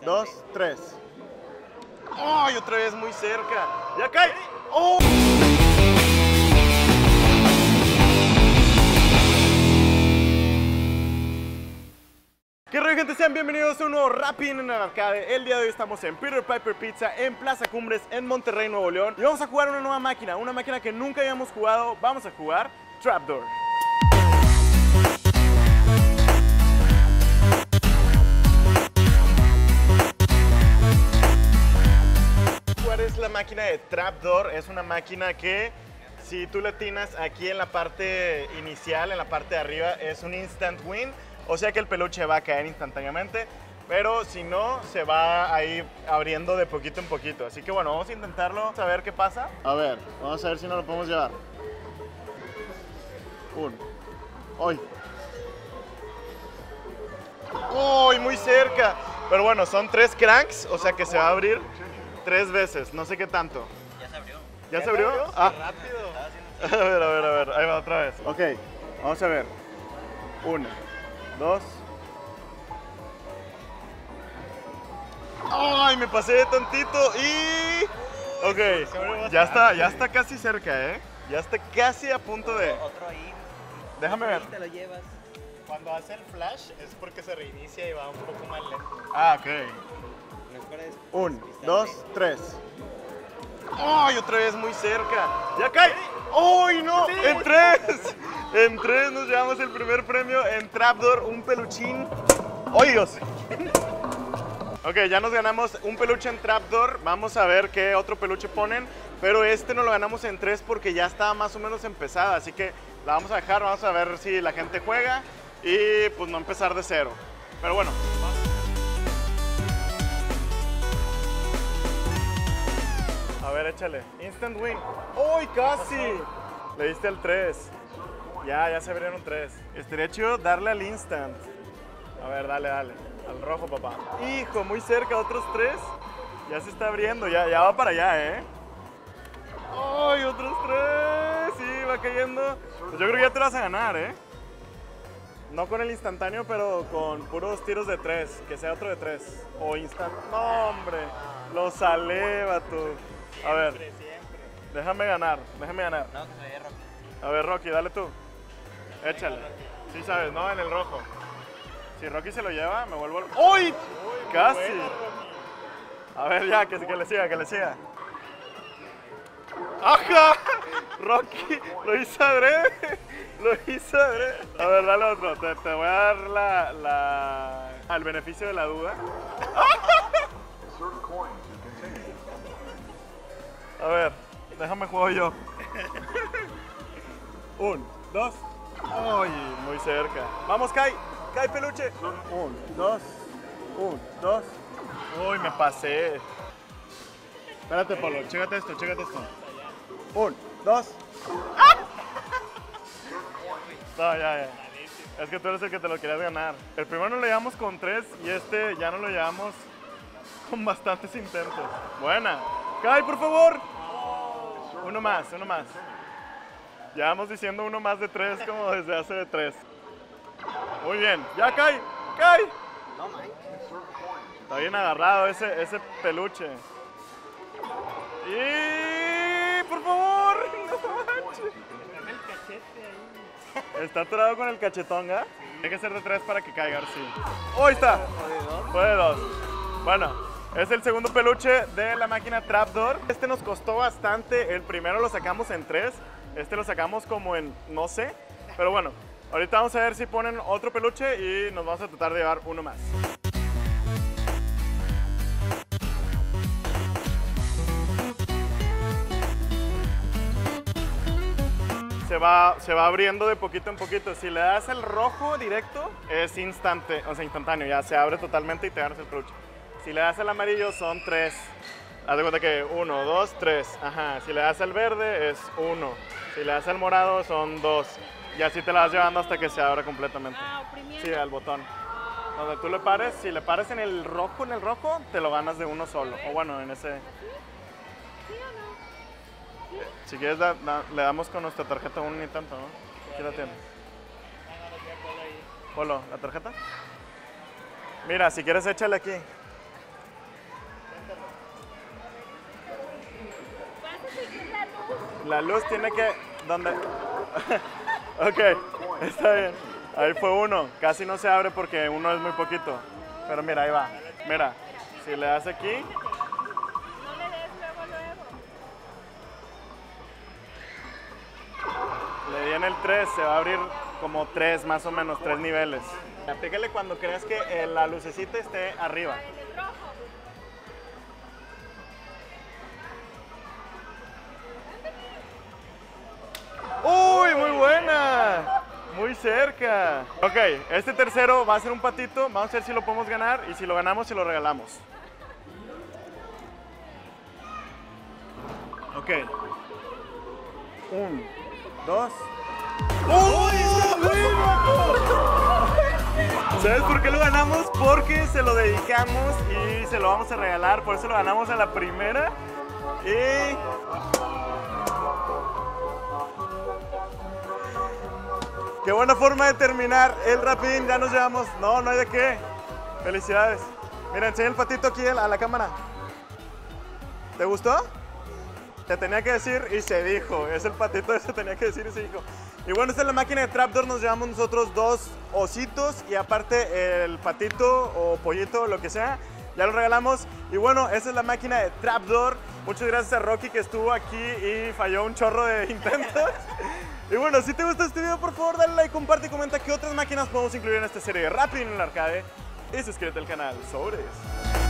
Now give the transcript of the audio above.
2, 3. ¡Ay, otra vez muy cerca! ¡Ya cae! ¡Oh! ¿Qué rollo, gente? Sean bienvenidos a un nuevo Rapping en el Arcade. El día de hoy estamos en Peter Piper Pizza en Plaza Cumbres en Monterrey, Nuevo León. Y vamos a jugar una nueva máquina, que nunca habíamos jugado. Vamos a jugar Trapdoor. ¿Cuál es la máquina de Trapdoor? Es una máquina que si tú le atinas aquí en la parte inicial, en la parte de arriba, es un instant win. O sea que el peluche va a caer instantáneamente, pero si no, se va a ir abriendo de poquito en poquito. Así que bueno, vamos a intentarlo, a ver qué pasa. A ver, vamos a ver si no lo podemos llevar. ¡Uy! ¡Uy! Muy cerca. Pero bueno, son 3 cranks, o sea que se va a abrir 3 veces. No sé qué tanto. Ya se abrió. ¿Ya se abrió? Ah. Rápido. A ver. Ahí va otra vez. Ok, vamos a ver. 1, 2. ¡Ay! Me pasé tantito y... Ok, ya está casi cerca, ¿eh? Ya está casi a punto de... Otro ahí. Déjame ver. Ahí te lo llevas. Cuando hace el flash es porque se reinicia y va un poco más lento. Ah, ok. No esperes. 1, 2, 3. ¡Ay! Otra vez muy cerca. ¡Ya cae! ¡Ay, no! Sí. ¡En 3! En 3 nos llevamos el primer premio en Trapdoor, un peluchín. ¡Ay, Dios! Ok, ya nos ganamos un peluche en Trapdoor. Vamos a ver qué otro peluche ponen. Pero este no lo ganamos en 3 porque ya estaba más o menos empezada. Así que la vamos a dejar, vamos a ver si la gente juega. Y pues no empezar de cero. Pero bueno. A ver, échale. Instant win. ¡Uy, casi! Le diste al 3. Ya se abrieron 3. Estaría chido darle al instant. A ver, dale. Al rojo, papá. Hijo, muy cerca, otros 3. Ya se está abriendo, ya va para allá, ¿eh? ¡Ay, otros 3! Sí, va cayendo. Pues yo creo que ya te vas a ganar, ¿eh? No con el instantáneo, pero con puros tiros de 3. Que sea otro de 3. O instant. ¡No, hombre! Lo salé, vato. A ver, déjame ganar. No, que se vaya Rocky. A ver, Rocky, dale tú. Échale. Sí sabes, ¿no? En el rojo. Si Rocky se lo lleva, me vuelvo... ¡Uy! Casi. A ver, ya, que le siga. ¡Ajá! Rocky, lo hizo adrede. A ver, dale otro. Te voy a dar al beneficio de la duda. A ver, déjame juego yo. 1, 2. ¡Ay! Muy cerca. Vamos, Kai, peluche. 1, 2. Uy, me pasé. Espérate, Polo, chécate esto. 1, 2. No, ya. Es que tú eres el que te lo querías ganar. El primero lo llevamos con 3 y este ya no lo llevamos con bastantes intentos. Buena. Kai, por favor. Uno más. Llevamos diciendo uno más de 3 como desde hace 3. Muy bien. Ya, Kai. No, man. Está bien agarrado ese peluche. Y... por favor. No manches. Está atorado con el cachetón, ¿eh? Tiene que ser de 3 para que caiga, sí. ¡Oh, ahí está! Fue de 2. Bueno, es el segundo peluche de la máquina Trapdoor. Este nos costó bastante. El primero lo sacamos en 3. Este lo sacamos como en, no sé. Pero bueno, ahorita vamos a ver si ponen otro peluche y nos vamos a tratar de llevar uno más. Se va abriendo de poquito en poquito. Si le das el rojo directo, es instantáneo, ya se abre totalmente y te ganas el peluche. Si le das el amarillo, son 3. Haz de cuenta que 1, 2, 3. Ajá. Si le das el verde, es 1. Si le das el morado, son 2. Y así te la vas llevando hasta que se abra completamente. Sí, al botón. Donde tú le pares, si le pares en el rojo, te lo ganas de uno solo. O bueno, en ese... Si quieres, le damos con nuestra tarjeta un ni tanto, ¿no? Aquí la tienes. Polo, ¿la tarjeta? Mira, si quieres, échale aquí. La luz tiene que... ¿Dónde? Ok, está bien. Ahí fue uno. Casi no se abre porque uno es muy poquito. Pero mira, ahí va. Mira, si le das aquí... No le des luego, luego. Le di en el 3, se va a abrir como 3, más o menos, 3 niveles. Aplícale cuando creas que la lucecita esté arriba. En el rojo. ¡Uy, muy buena! Muy cerca. Ok, este tercero va a ser un patito. Vamos a ver si lo podemos ganar y si lo ganamos, se lo regalamos. Ok. 1, 2. ¡Uy! ¿Sabes por qué lo ganamos? Porque se lo dedicamos y se lo vamos a regalar. Por eso lo ganamos a la primera. Y... qué buena forma de terminar el rapidín. Ya nos llevamos. No, no hay de qué. Felicidades. Mira, enseña el patito aquí a la cámara. ¿Te gustó? Se tenía que decir y se dijo. Es el patito, se tenía que decir y se dijo. Y bueno, esta es la máquina de Trapdoor. Nos llevamos nosotros 2 ositos y aparte el patito o pollito, lo que sea. Ya lo regalamos. Y bueno, esa es la máquina de Trapdoor. Muchas gracias a Rocky que estuvo aquí y falló un chorro de intentos. Y bueno, si te gustó este video, por favor dale like, comparte y comenta qué otras máquinas podemos incluir en esta serie de Rapidín en el Arcade. Y suscríbete al canal. Sobres.